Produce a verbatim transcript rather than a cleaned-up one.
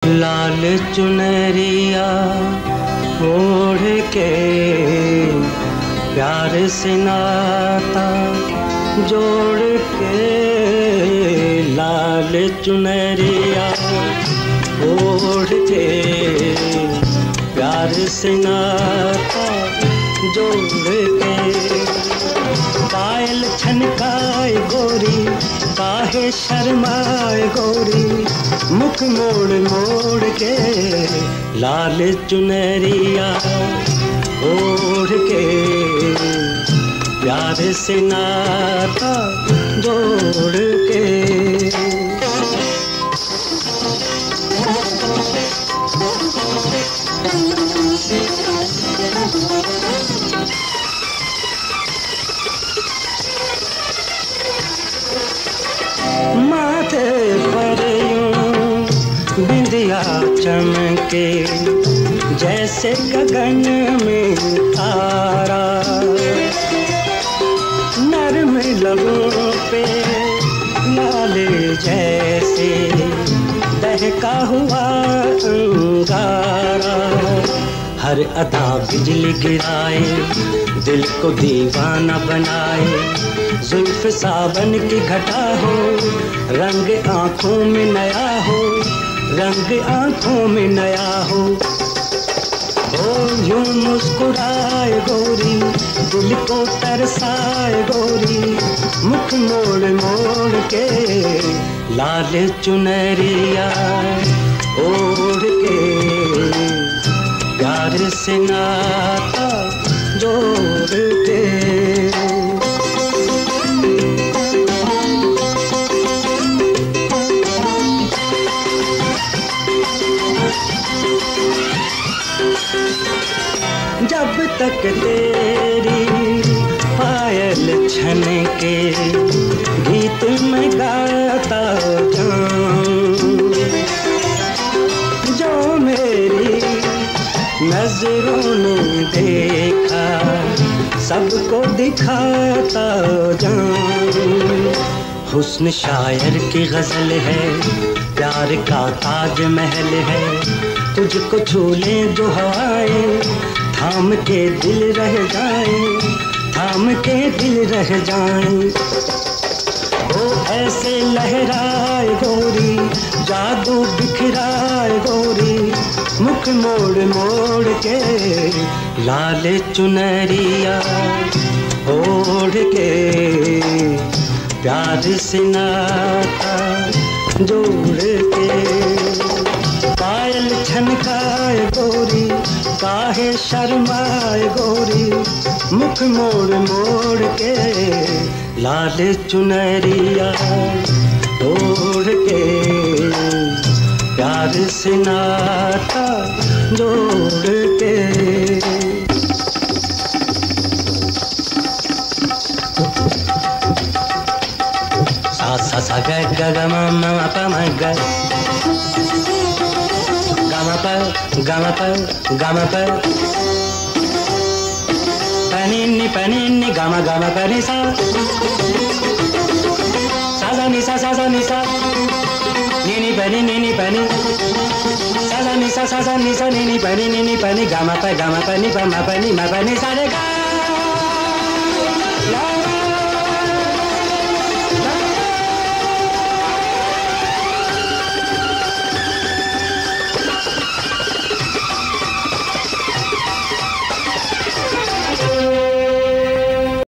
लाल चुनरिया ओढ़ के प्यार से नाता जोड़ के, लाल चुनरिया ओढ़ के प्यार से नाता जोड़ के, पायल छनकाए गोरी काहे शर्माए गोरी, मुख मोड़ मोड़ के लाल चुनरिया ओढ़ के प्यार से नाता जोड़ के। माथे पर यूं बिंदिया चमके जैसे गगन में तारा, नरम लबों पे लाले जैसे दहका हुआ अंगारा, हर अदा बिजली गिराए दिल को दीवाना बनाए, जुल्फ सावन की घटा हो रंग आँखों में नया हो, रंग आँखों में नया हो। ओ यूं मुस्कुराए गोरी दिल को तरसाए गोरी, मुख मोड़ मोड़ के लाल चुनरिया ओढ़ के प्यार से नाता जोड़ के। जब तक तेरी पायल छनके गीत में गाता जाऊं, जो मेरी नजरों ने देखा सबको दिखाता जाऊं। हुस्न शायर की गजल है, प्यार का ताज महल है, तुझको छू ले जो हवाएं थाम के दिल रह जाएं, थाम के दिल रह जाएं। ओ ऐसे लहराए गोरी जादू बिखराए गोरी, मुख मोड़ मोड़ के लाल चुनरिया ओढ़ के प्यार से नाता जोड़ के, पायल छनकाए गोरी काहे शर्माए गोरी, मुख मोड़ मोड़ के लाल चुनरिया ओढ़ के प्यार से नाता जोड़ के। सा सा सा ग ग ग म म प म ग, ग म प ग म प ग म प, पनि नि पनि नि ग म ग म प नि सा, सा सा नि सा सा सा नि सा, नि नि पनि नि नि पनि, सा सा नि सा सा सा नि सा नि नि पनि नि नि पनि, ग म प ग म प नि प म प नि म प नि सा रे गा।